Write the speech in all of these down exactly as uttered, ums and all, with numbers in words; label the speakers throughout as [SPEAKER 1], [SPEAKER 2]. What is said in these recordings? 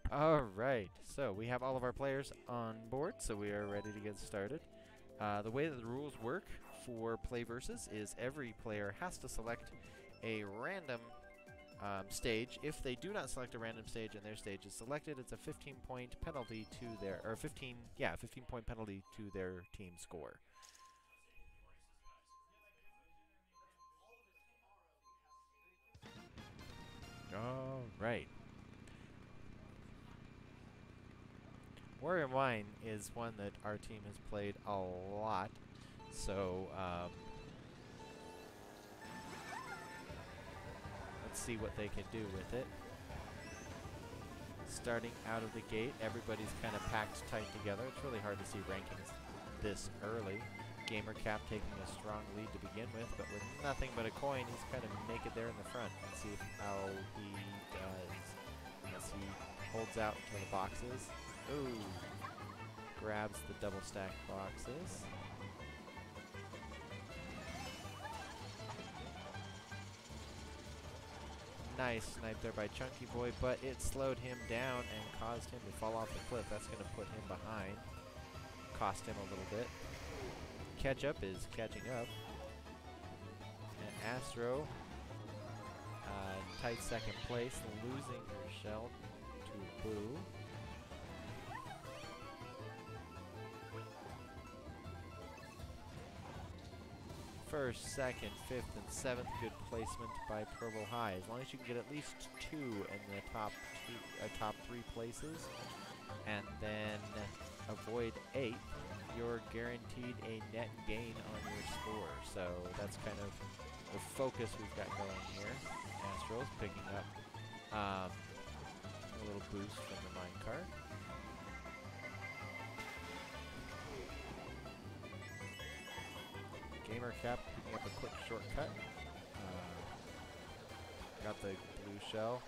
[SPEAKER 1] All right, so we have all of our players on board, so we are ready to get started. Uh, the way that the rules work for Play Versus is every player has to select a random um, stage. If they do not select a random stage and their stage is selected, it's a fifteen point penalty to their, or fifteen, yeah, fifteen point penalty to their team score. All right. Warrior Wine is one that our team has played a lot, so um, let's see what they can do with it. Starting out of the gate, everybody's kind of packed tight together. It's really hard to see rankings this early. GamerCap taking a strong lead to begin with, but with nothing but a coin, he's kind of naked there in the front. Let's see how he does. Yes, he holds out to the boxes. Ooh. Grabs the double stack boxes. Nice snipe there by Chunky Boy, but it slowed him down and caused him to fall off the cliff. That's going to put him behind. Cost him a little bit. Catch Up is catching up. And Astro, uh, tight second place, losing her shell to Boo. First, second, fifth, and seventh, good placement by Provo High. As long as you can get at least two in the top two, uh, top three places, and then avoid eighth, you're guaranteed a net gain on your score. So that's kind of the focus we've got going here. Astro's picking up um, a little boost from the minecart. GamerCap picking up a quick shortcut. Uh, got the blue shell.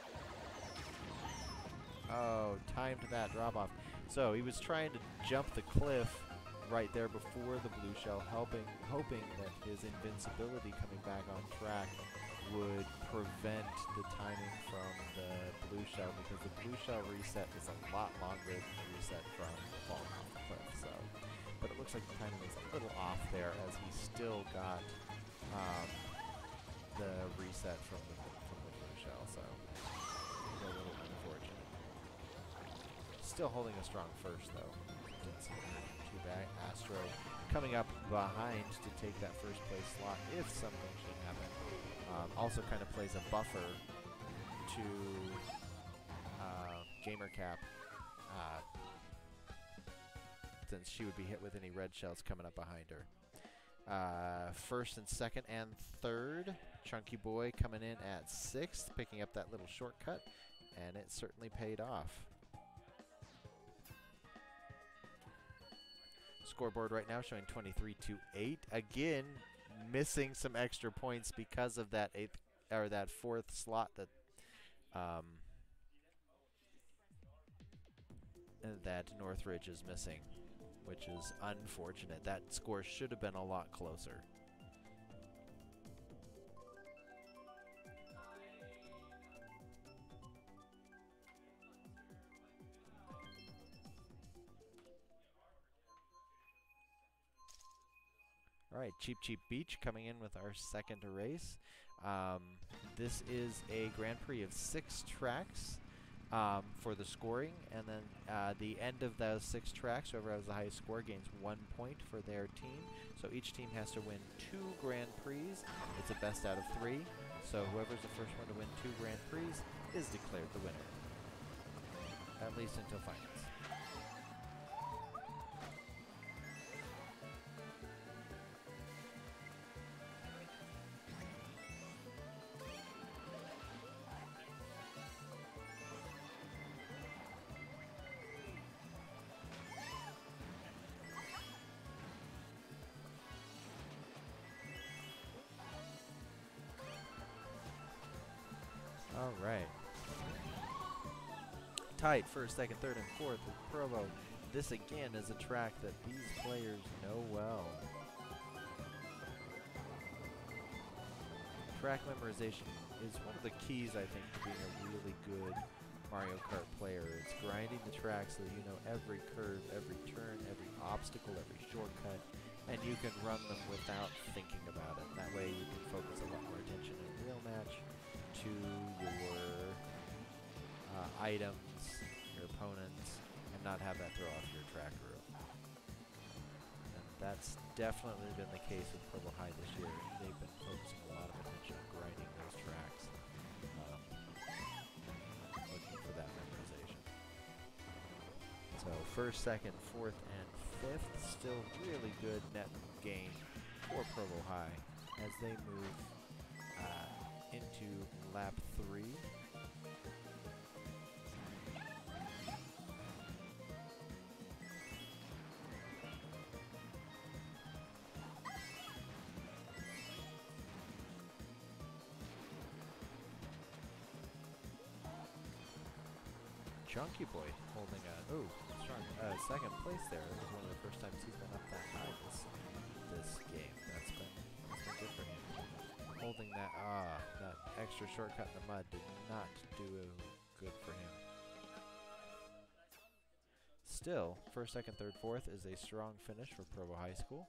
[SPEAKER 1] Oh, timed that drop off. So he was trying to jump the cliff right there before the blue shell, helping, hoping that his invincibility coming back on track would prevent the timing from the blue shell, because the blue shell reset is a lot longer than the reset from falling off the cliff. So, but it looks like the timing is a little off there, as he still got um, the reset from the from the blue shell. So, a little unfortunate. Still holding a strong first, though. Didn't seem too bad. Astro coming up behind to take that first place slot if something should happen. Um, also kind of plays a buffer to uh, GamerCap, uh, since she would be hit with any red shells coming up behind her. Uh, first and second and third, Chunky Boy coming in at sixth, picking up that little shortcut, and it certainly paid off. Scoreboard right now showing twenty-three to eight. Again, missing some extra points because of that eighth or that fourth slot that um, that Northridge is missing, which is unfortunate. That score should have been a lot closer. All right, Cheap Cheap Beach coming in with our second race. Um, this is a Grand Prix of six tracks um, for the scoring, and then uh, the end of those six tracks, whoever has the highest score gains one point for their team. So each team has to win two Grand Prix. It's a best out of three. So whoever's the first one to win two Grand Prix is declared the winner, at least until finals. All right. Tied first, second, third, and fourth with Provo. This again is a track that these players know well. Track memorization is one of the keys, I think, to being a really good Mario Kart player, grinding the track so that you know every curve, every turn, every obstacle, every shortcut, and you can run them without thinking about it. That way you can focus a lot more attention in a real match to your uh, items, your opponents, and not have that throw off your track rule. And that's definitely been the case with Provo High this year. They've been focusing a lot of attention on grinding those tracks, um, looking for that memorization. So first, second, fourth, and fifth, still really good net gain for Provo High as they move uh, into lap three. Chunky Boy holding a oh strong uh, second place there. It was one of the first times he's been up that high this this game. That's been, that's been good for him. Holding that ah that extra shortcut in the mud did not do good for him. Still, first, second, third, fourth is a strong finish for Provo High School,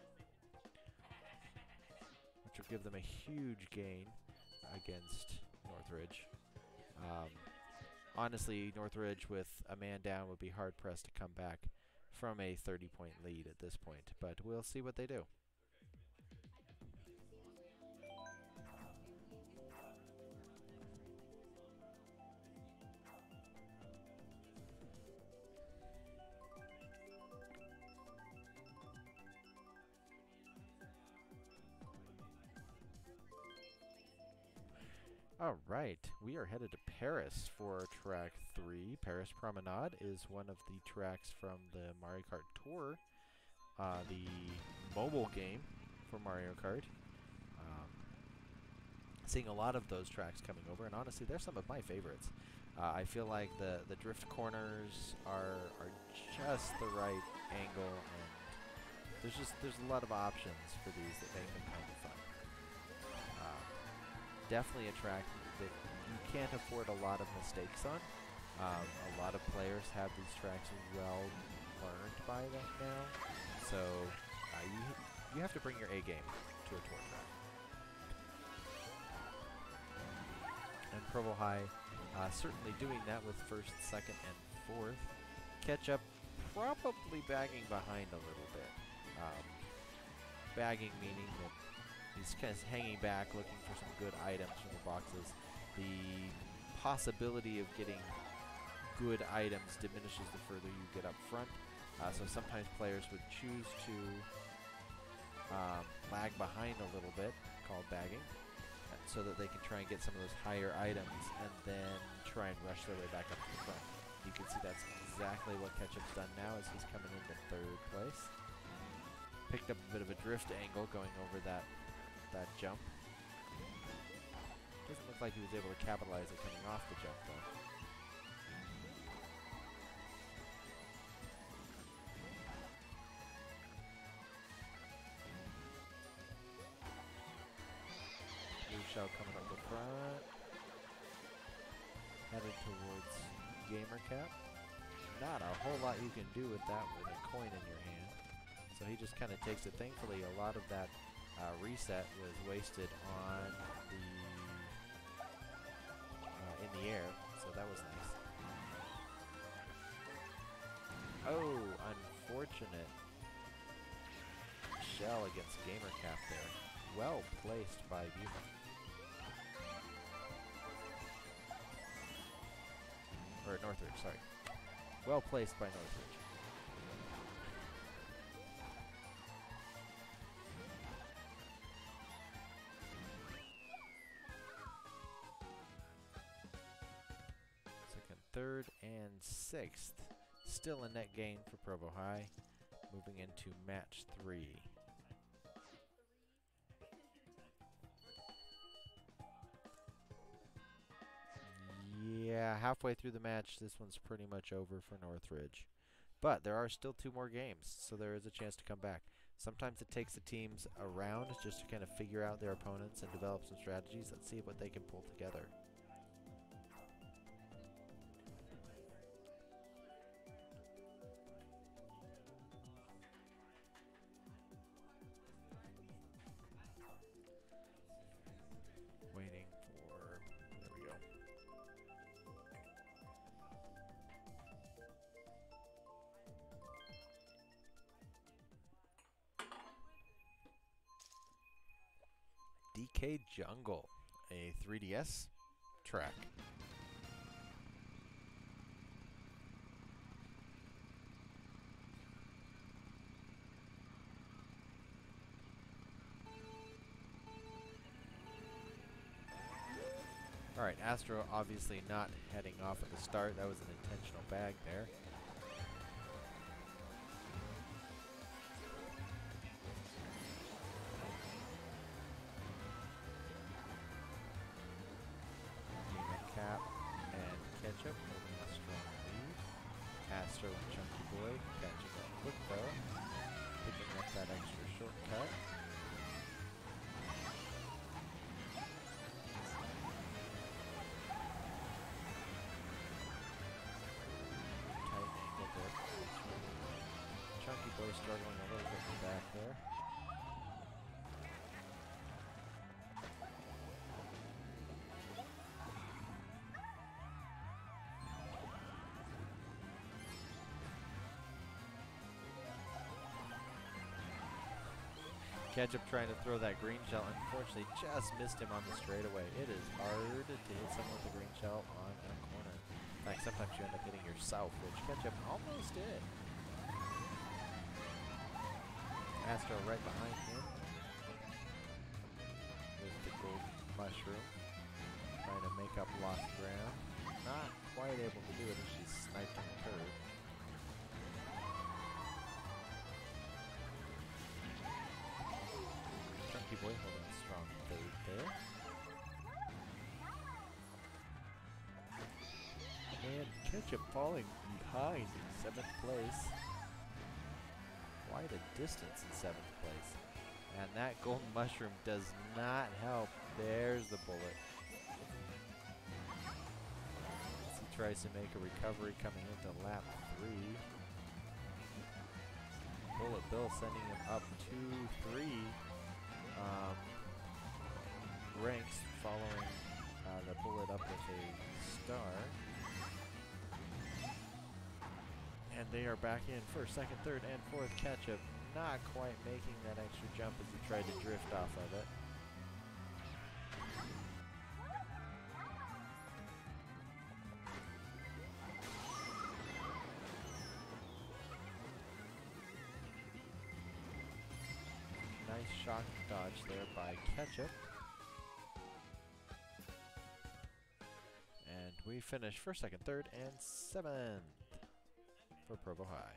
[SPEAKER 1] which will give them a huge gain against Northridge. Um, Honestly, Northridge with a man down would be hard-pressed to come back from a thirty-point lead at this point, but we'll see what they do. All right, we are headed to Paris for track three. Paris Promenade is one of the tracks from the Mario Kart Tour, uh, the mobile game for Mario Kart. Um, seeing a lot of those tracks coming over, and honestly, they're some of my favorites. Uh, I feel like the the drift corners are are just the right angle, and there's just there's a lot of options for these that make them kind of fun. Um, definitely a track that you can't afford a lot of mistakes on. Um, a lot of players have these tracks well learned by them now, so uh, you you have to bring your A game to a tour track. And Provo High uh, certainly doing that with first, second, and fourth. Catch up, probably bagging behind a little bit. Um, bagging meaning that he's kind of hanging back, looking for some good items from the boxes. The possibility of getting good items diminishes the further you get up front. Uh, so sometimes players would choose to um, lag behind a little bit, called bagging, uh, so that they can try and get some of those higher items and then try and rush their way back up to the front. You can see that's exactly what Ketchup's done now as he's coming into third place. Picked up a bit of a drift angle going over that that jump. Doesn't look like he was able to capitalize it coming off the jump though. Blue Shell coming up the front. Headed towards Gamer Cap. Not a whole lot you can do with that with a coin in your hand. So he just kind of takes it. Thankfully, a lot of that uh, reset was wasted on the uh, in the air, so that was nice. Oh, unfortunate shell against Gamer Cap there. Well placed by Yuma. Or Northridge, sorry. Well placed by Northridge. Second, third, and sixth. Still a net gain for Provo High. Moving into match three. Yeah, halfway through the match, this one's pretty much over for Northridge. But there are still two more games, so there is a chance to come back. Sometimes it takes the teams around just to kind of figure out their opponents and develop some strategies. Let's see what they can pull together. K Jungle, a three D S track. All right, Astro obviously not heading off at the start. That was an intentional bag there. Cap and Ketchup holding a strong lead. Astro and Chunky Boy catching up quick though, picking up that extra shortcut. Tight angle there. Chunky Boy struggling a little bit in the back there. Ketchup trying to throw that green shell, unfortunately just missed him on the straightaway. It is hard to hit someone with a green shell on a corner. In fact, sometimes you end up hitting yourself, which Ketchup almost did. Astro right behind him with the gold mushroom, trying to make up lost ground. Not quite able to do it as she's sniped in the curve. Chunky Boy holding a strong third there. And Ketchup falling behind in seventh place. Quite a distance in seventh place. And that golden mushroom does not help. There's the bullet. As he tries to make a recovery coming into lap three. Bullet Bill sending him up two, three. Um, ranks following uh, the bullet up with a star. And they are back in first, second, third, and fourth. Ketchup not quite making that extra jump as he tried to drift off of it. Nice shock dodge there by Ketchup. And we finish first, second, third, and seventh for Provo High.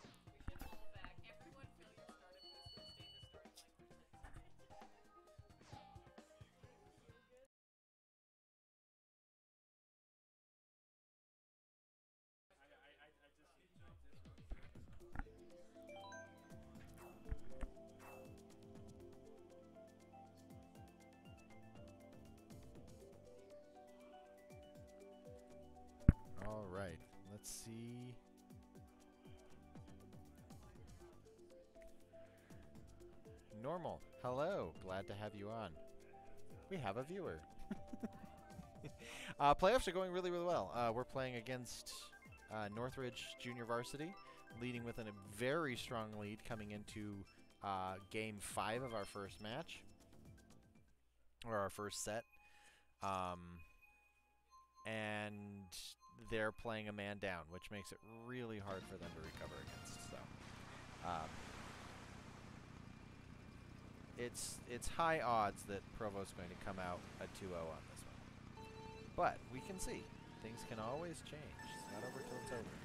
[SPEAKER 1] All right, let's see. Normal, hello, glad to have you on. We have a viewer. uh, playoffs are going really, really well. Uh, we're playing against uh, Northridge Junior Varsity, leading with a very strong lead coming into uh, game five of our first match, or our first set. Um, and they're playing a man down, which makes it really hard for them to recover against. So, um, it's it's high odds that Provo's going to come out a two oh on this one. But we can see things can always change. It's not over till it's over.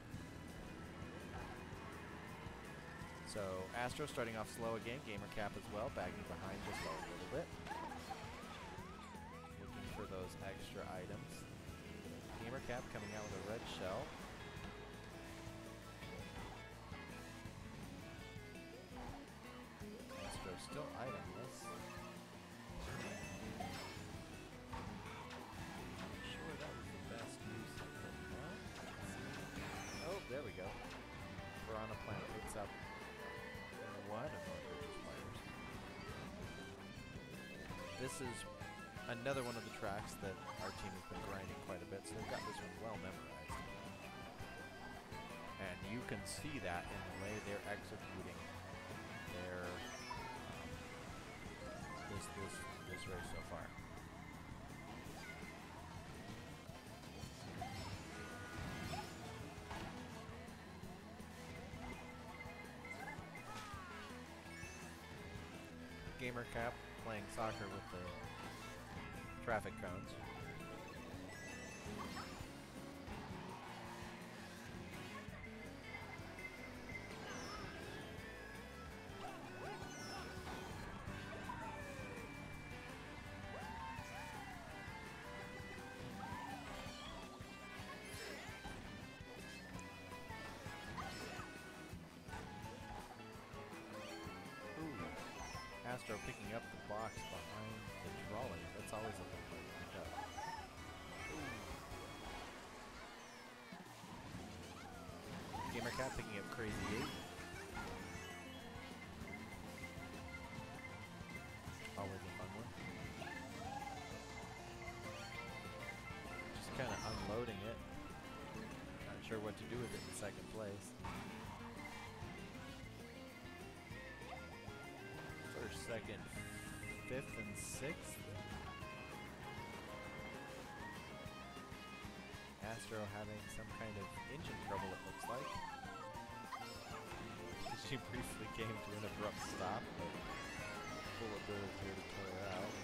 [SPEAKER 1] So Astro starting off slow again. Gamercap as well, bagging behind just a little bit, looking for those extra items. Gamercap coming out with a red shell. Astro still itemless. Not sure that was the best use of the map. Oh, there we go. Piranha Plant picks up one of Northridge's players. This is another one of the tracks that our team has been grinding quite a bit, so they've got this one well memorized. And you can see that in the way they're executing their um, this this this race so far. Gamer Cap playing soccer with the traffic cones. Astro picking up the box behind the trolley. That's always a fun place to pick up. Ooh. Gamer Cat picking up Crazy eight. Always a fun one. Just kind of unloading it. Not sure what to do with it in second place. First, second, fifth, and sixth. Astro having some kind of engine trouble, it looks like. She briefly came to an abrupt stop, but full ability here to pull her out.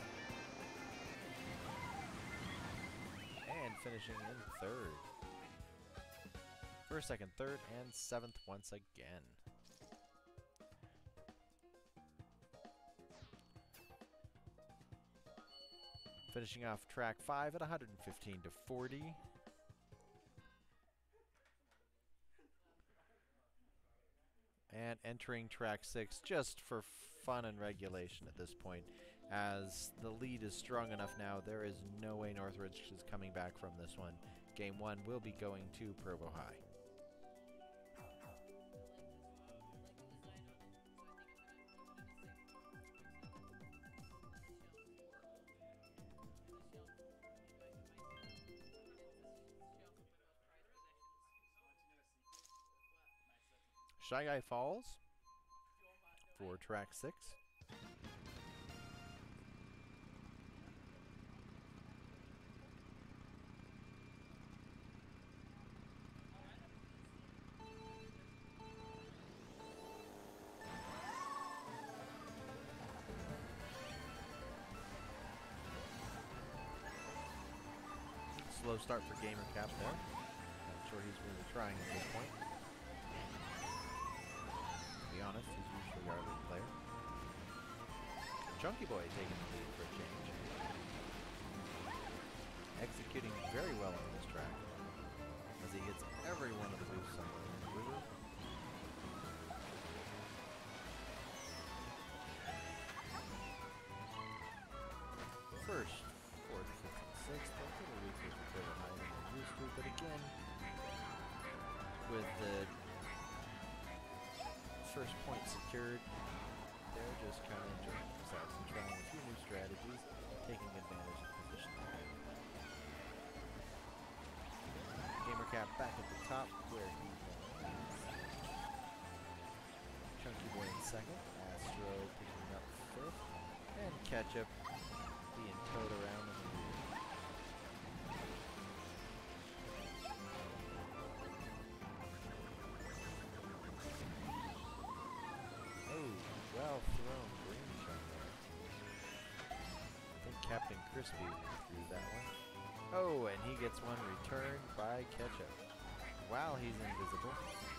[SPEAKER 1] And finishing in third. First, second, third, and seventh once again. Finishing off track five at one hundred fifteen to forty. And entering track six just for fun and regulation at this point. As the lead is strong enough now, there is no way Northridge is coming back from this one. Game one will be going to Provo High. Shy Guy Falls for track six. Slow start for Gamer Cap there. Not sure he's really trying at this point. To be honest, he's usually our lead player. Chunky Boy taking the lead for a change. Executing very well on this track as he hits every one of the boosts on the river. First, fourth, fifth, and sixth. A little weaker for Provo High than we're used to, but again, with the first point secured, they're just kind of enjoying themselves and trying a few new strategies, taking advantage of position. Gamer Cap back at the top where he belongs. Chunky Boy in second, Astro picking up fifth, and Ketchup being towed around in the rear. Well thrown green shot there. I think Captain Crispy threw that one. Oh, and he gets one returned by Ketchup while he's invisible.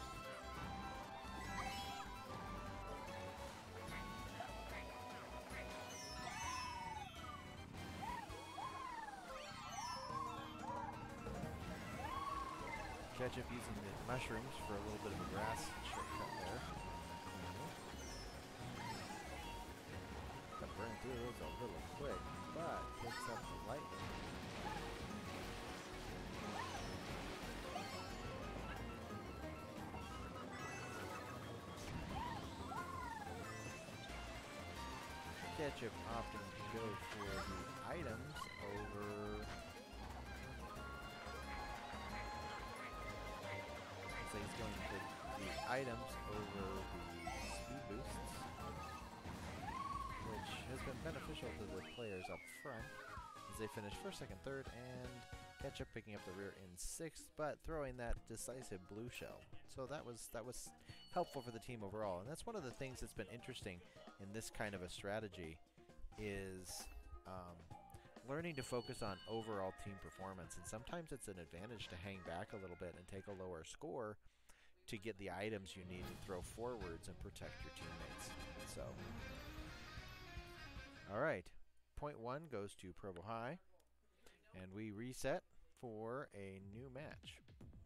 [SPEAKER 1] Ketchup using the mushrooms for a little bit of a grass shortcut there. Burn through those a little quick, but picks up the lightning. Ketchup opting to go for the items over. So he's going for the items over the speed boosts. which has been beneficial to the players up front as they finish first, second, third, and Ketchup picking up the rear in sixth, but throwing that decisive blue shell. So that was that was helpful for the team overall, and that's one of the things that's been interesting in this kind of a strategy is um, learning to focus on overall team performance. And sometimes it's an advantage to hang back a little bit and take a lower score to get the items you need to throw forwards and protect your teammates. So, all right, point one goes to Provo High, and we reset for a new match.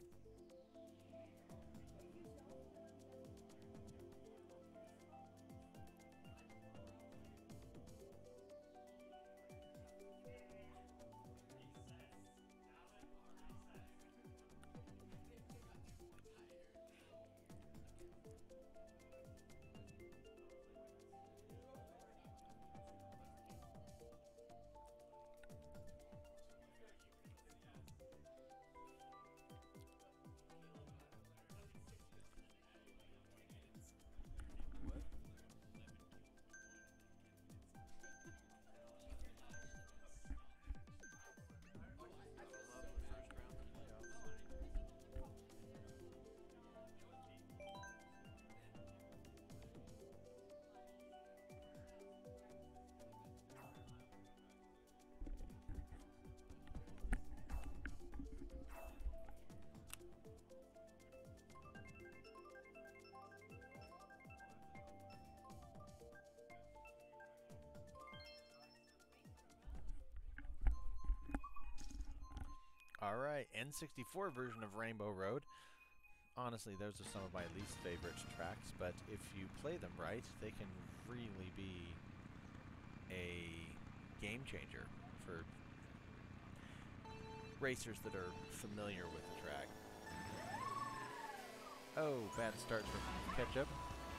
[SPEAKER 1] Alright, N sixty-four version of Rainbow Road. Honestly, those are some of my least favorite tracks, but if you play them right, they can really be a game changer for racers that are familiar with the track. Oh, bad start from Ketchup.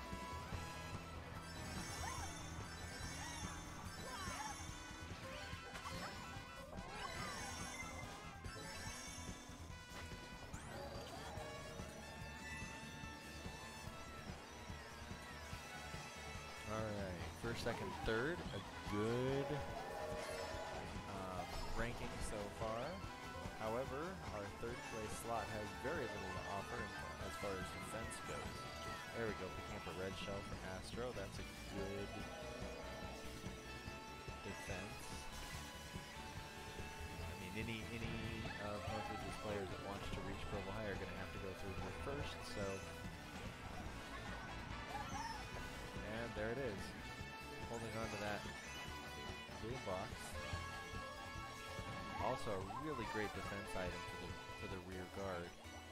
[SPEAKER 1] Alright, first, second, third, a good uh, ranking so far. However, our third place slot has very little to offer as far as defense goes. There we go, picking up a red shell for Astro. That's a good defense. I mean, any any of Northridge's players that wants to reach Provo High are going to have to go through here first, so... And there it is, holding on to that blue box. Also a really great defense item for the for the rear guard.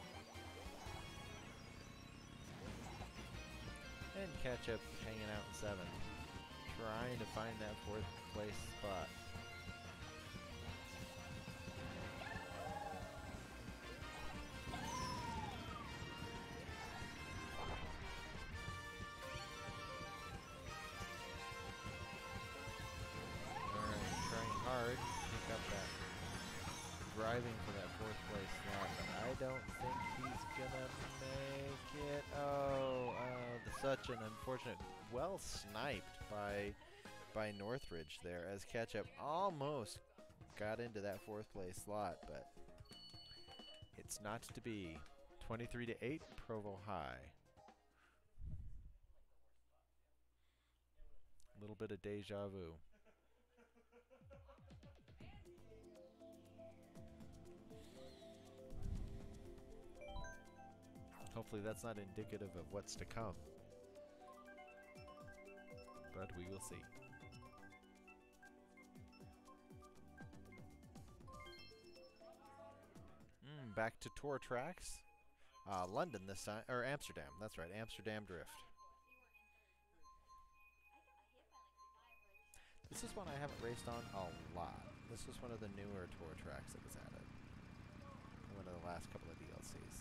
[SPEAKER 1] And Ketchup hanging out in seventh, trying to find that fourth place spot. Hard, pick up that driving for that fourth place slot, but I don't think he's gonna make it. Oh, uh, the, such an unfortunate, well sniped by by Northridge there, as Ketchup almost got into that fourth place slot, but it's not to be. twenty-three to eight, Provo High. A little bit of deja vu. Hopefully that's not indicative of what's to come, but we will see. Mm, back to tour tracks. Uh, London this time, or Amsterdam, that's right, Amsterdam Drift. This is one I haven't raced on a lot. This was one of the newer tour tracks that was added. One of the last couple of D L Cs.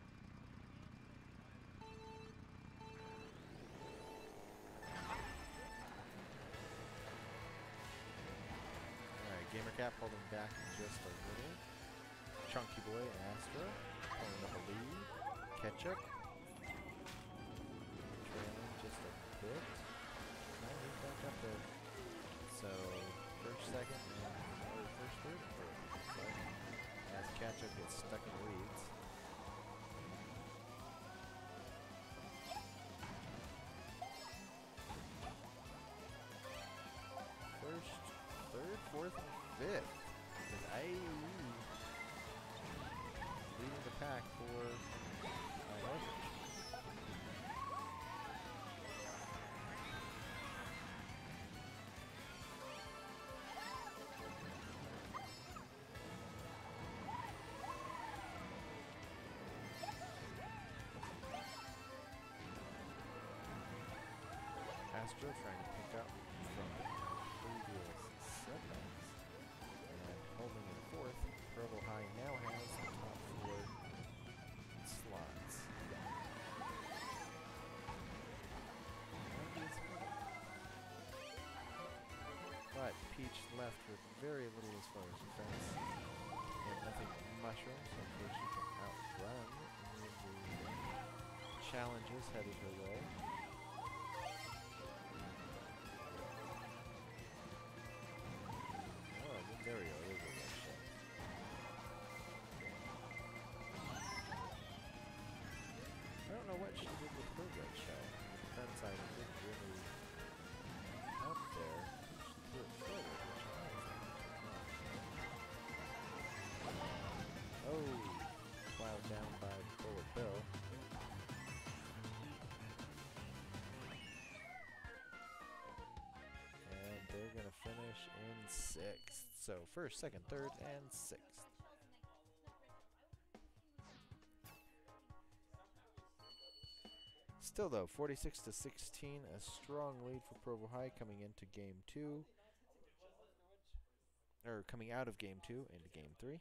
[SPEAKER 1] Gamercap holding back just a little. Chunky Boy and Astro holding up a lead. Ketchup trailing just a bit. Now he's back up there. So first, second, and, or first, third, and fourth. Sorry. As Ketchup gets stuck in the weeds. First, third, fourth, and fifth. With I leading the pack for uh, Northridge. Astro trying to pick up from previous setbacks. And holding in fourth, Provo High now has the top four slots. But Peach left with very little as far as defense. And nothing mushrooms, so she can outrun any of the challenges headed her way. There we go, there's a red shell. I don't know what she did with her red shell. The defense item didn't really help there. She threw it forward, which I don't think. Oh, plowed down by Bullet Bill. And they're going to finish in sixth. So first, second, third, and sixth. Still though, forty-six to sixteen, a strong lead for Provo High coming into game two. Or coming out of game two into game three.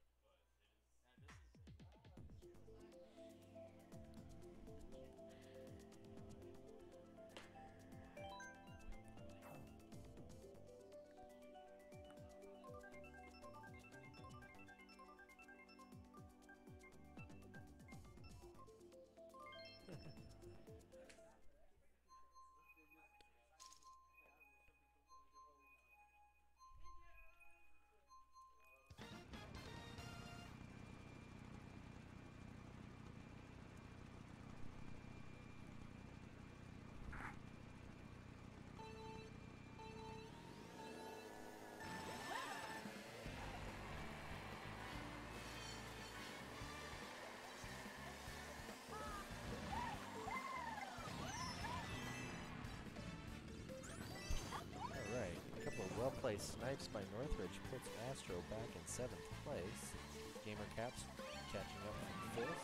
[SPEAKER 1] Well-placed snipes by Northridge puts Astro back in seventh place. Gamer Caps catching up from fifth.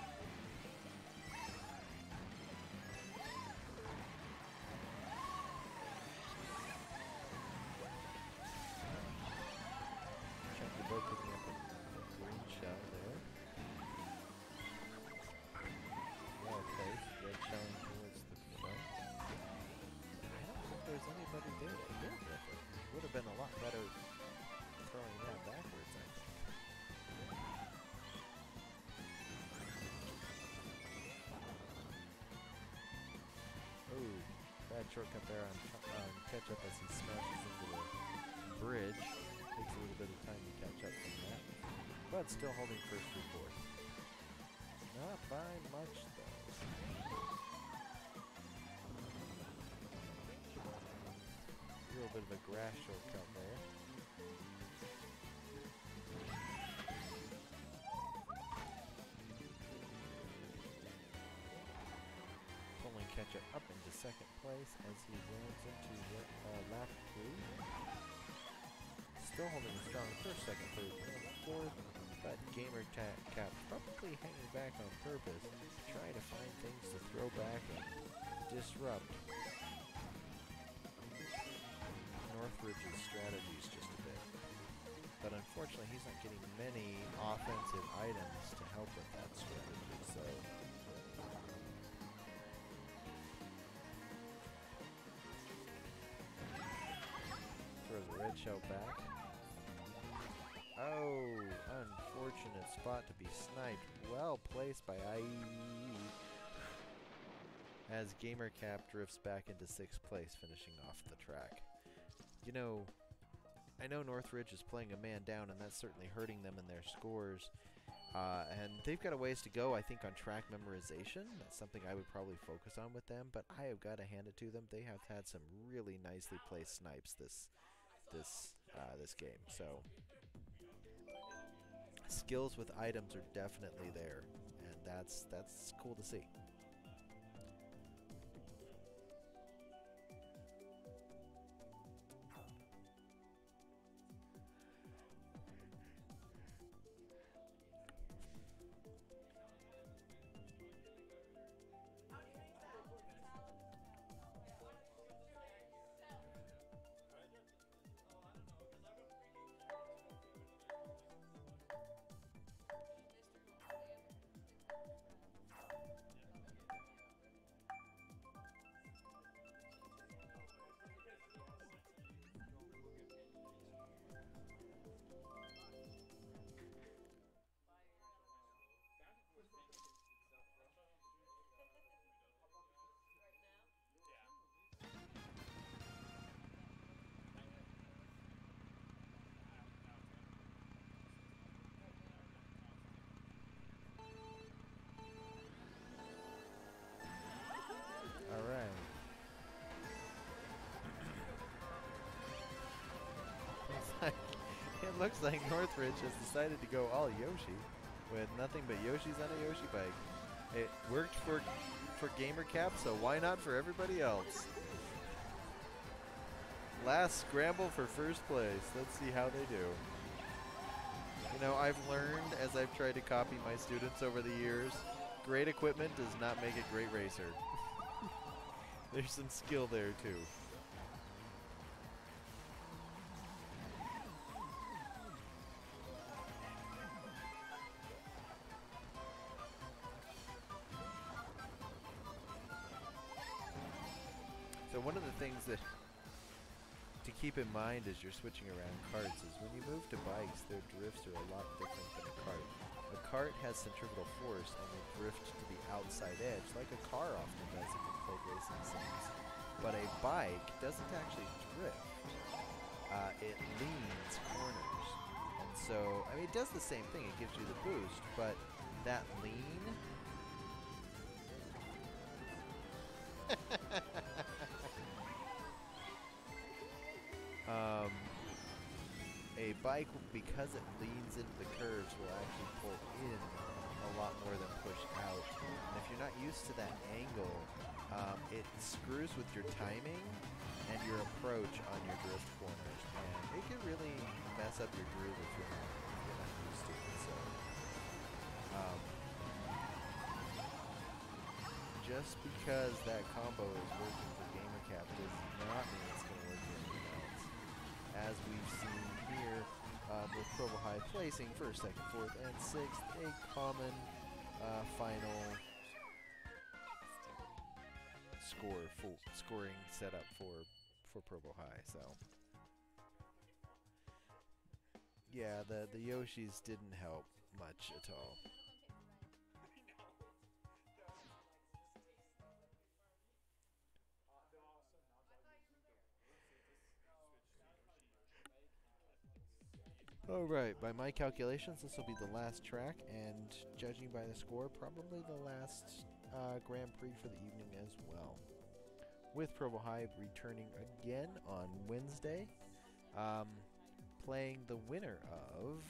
[SPEAKER 1] Chunky Boy picking up a green shell there. Well-placed, red shelling towards the front. I don't think there's anybody there to hit with it. Would have been a lot better throwing that backwards, I think. Oh, bad shortcut there on, on Ketchup as he smashes into the bridge. Takes a little bit of time to catch up from that. But still holding first through fourth. Not by much, though. A little bit of a grass shortcut there. Pulling Ketchup up into second place as he runs into uh, lap three. Still holding a strong first, second, third, and fourth. But Gamer Cap probably hanging back on purpose, trying to find things to throw back and disrupt Northridge's strategies just a bit. But unfortunately, he's not getting many offensive items to help with that strategy, so... Throws a red shell back. Oh, unfortunate spot to be sniped. Well placed by I E E. As Gamer Cap drifts back into sixth place, finishing off the track. you know, I know Northridge is playing a man down, and that's certainly hurting them in their scores. Uh, and they've got a ways to go, I think, on track memorization. That's something I would probably focus on with them, but I have got to hand it to them. They have had some really nicely placed snipes this this uh, this game. So skills with items are definitely there, and that's that's cool to see. All right. It's like, it looks like Northridge has decided to go all Yoshi with nothing but Yoshis on a Yoshi bike. It worked for for GamerCap, so why not for everybody else? Last scramble for first place. Let's see how they do. You know, I've learned as I've tried to copy my students over the years, great equipment does not make a great racer. There's some skill there too. So one of the things that to keep in mind as you're switching around carts is when you move to bikes, their drifts are a lot different than a cart. A cart has centrifugal force and will drift to the outside edge like a car often does if you play racing sims. But a bike doesn't actually drift. Uh, it leans corners. And so, I mean, it does the same thing. It gives you the boost, but that lean... um, a bike, because it leans into the curves, will actually pull in a lot more than push out. And if you're not used to that angle, um, it screws with your timing and your approach on your drift corners, and it can really mess up your groove if you're not, if you're not used to it. So, um, just because that combo is working for GamerCap does not mean it's going to work for anyone else. As we've seen here, um, with Provo High placing first, second, fourth, and sixth, a common uh, final score full scoring setup for for Provo High. So yeah, the the Yoshis didn't help much at all. Alright, by my calculations, this will be the last track, and judging by the score, probably the last uh, Grand Prix for the evening as well. With Provo High returning again on Wednesday, um, playing the winner of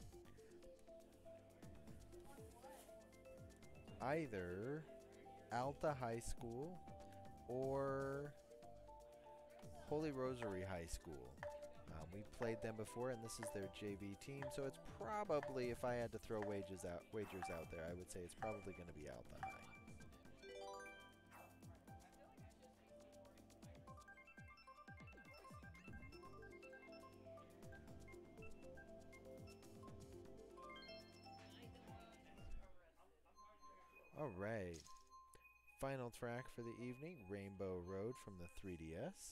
[SPEAKER 1] either Alta High School or Holy Rosary High School. Um, we played them before, and this is their J V team, so it's probably, if I had to throw wages out, wagers out there, I would say it's probably going to be Alta High. All right. Final track for the evening, Rainbow Road from the three D S.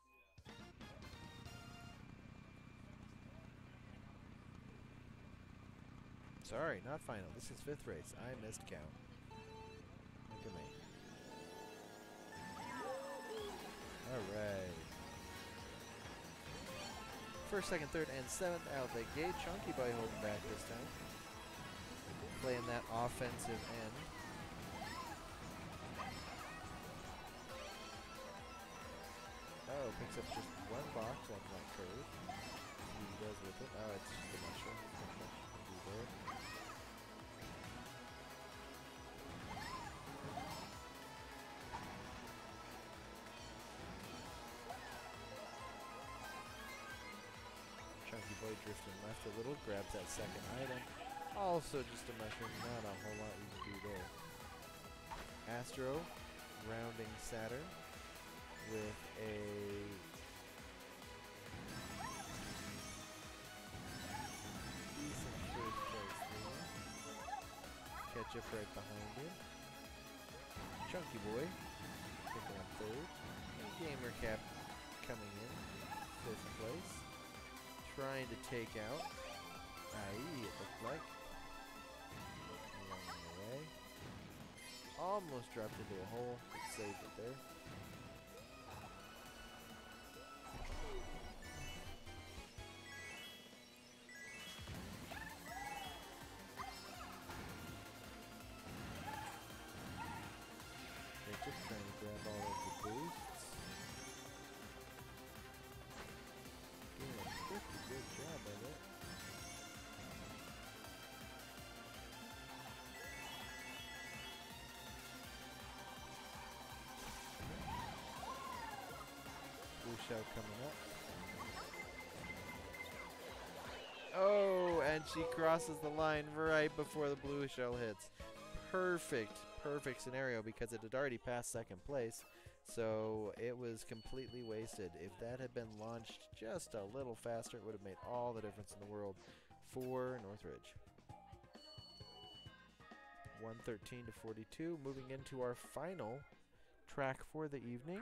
[SPEAKER 1] Sorry, not final. This is fifth race. I missed count. Look at me. All right. First, second, third, and seventh out the gate. Chunky Boy holding back this time. Playing that offensive end. Oh, picks up just one box on that curve. See what he does with it. Oh, it's just a mushroom. Not much you can do there. Chunky Boy drifting left a little, grabs that second item. Also just a mushroom, not a whole lot you can do there. Astro rounding Saturn with a decent first place there. Ketchup right behind him. Chunky Boy picking up third. And Gamer Cap coming in fifth place. Trying to take out Aye, it looked like. Along the way. Almost dropped into a hole, but saved it there. They're just trying to grab all of the boosts. Doing a pretty good job of it. Blue shell coming up. Oh, and she crosses the line right before the blue shell hits. Perfect, perfect scenario because it had already passed second place. So it was completely wasted. If that had been launched just a little faster, it would have made all the difference in the world for Northridge. one thirteen to forty-two, moving into our final track for the evening.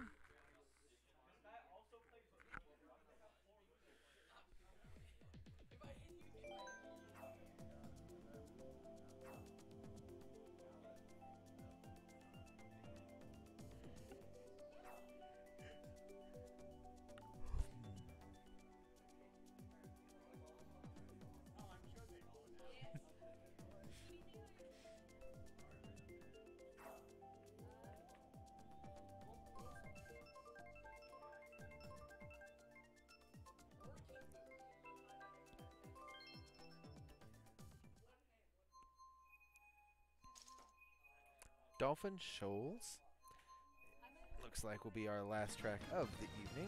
[SPEAKER 1] Dolphin Shoals looks like will be our last track of the evening.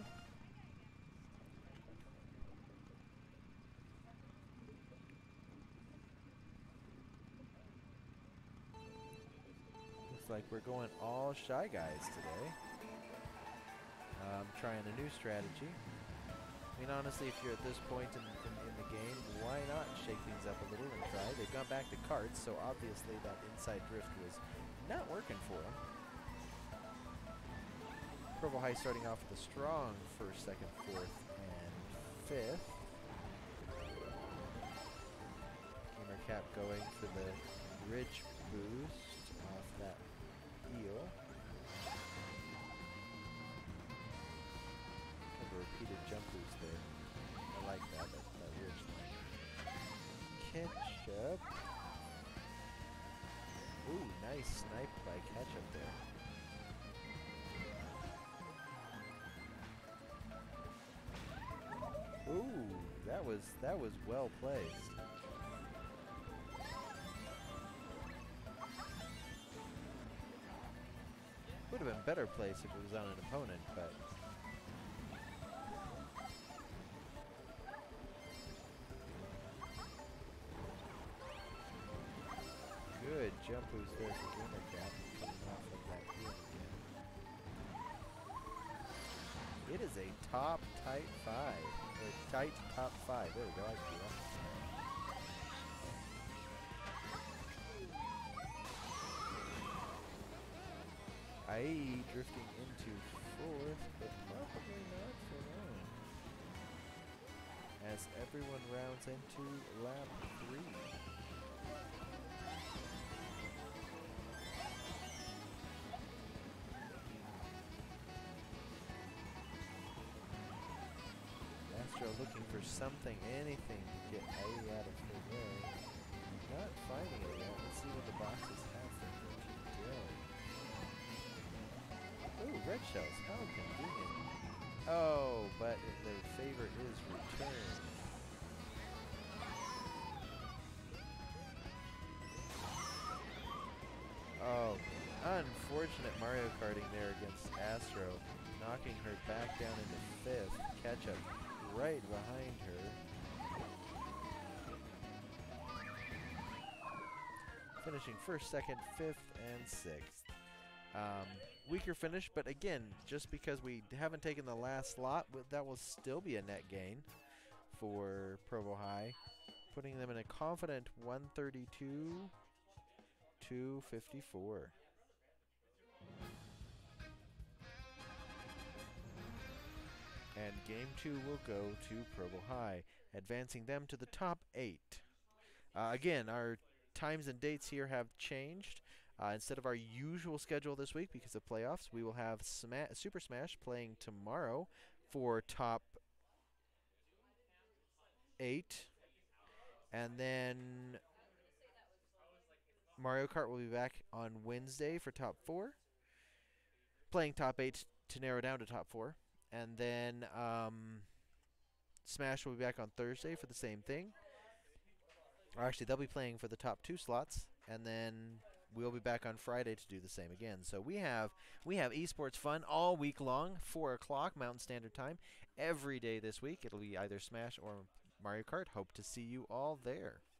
[SPEAKER 1] Looks like we're going all Shy Guys today. Um, trying a new strategy. I mean, honestly, if you're at this point in, in, in the game, why not shake things up a little and try? They've gone back to carts, so obviously that inside drift was not working for them. Purple High starting off with a strong first, second, fourth, and fifth. Gamer Cap going for the ridge boost off that heel. Kind of a repeated jump boost there. I like that, that, that ridge line. Ketchup. Ooh, nice snipe by Ketchup there. Ooh, that was that was well placed. Would have been better placed if it was on an opponent, but good jump boost there for Gamer Cap, coming off of that heel again. It is a top tight five. Or tight top five. There we go, I can do that. Aye, drifting into fourth, but probably not for long. As everyone rounds into lap three. Astro looking for something, anything to get A out of her way. Not finding it yet. Let's see what the boxes have for her today. Ooh, red shells. How convenient. Oh, but their favorite is return. Oh, unfortunate Mario Karting there against Astro, knocking her back down into fifth. Ketchup right behind her. Finishing first, second, fifth, and sixth. Um, weaker finish, but again, just because we haven't taken the last slot, that will still be a net gain for Provo High, putting them in a confident one thirty-two to fifty-four. And game two will go to Provo High, advancing them to the top eight. Uh, again, our times and dates here have changed. Uh, instead of our usual schedule this week because of playoffs, we will have Sma Super Smash playing tomorrow for top eight. And then Mario Kart will be back on Wednesday for top four, playing top eight to narrow down to top four. And then um, Smash will be back on Thursday for the same thing. Or actually, they'll be playing for the top two slots, and then we'll be back on Friday to do the same again. So we have we have esports fun all week long, four o'clock Mountain Standard Time, every day this week. It'll be either Smash or Mario Kart. Hope to see you all there.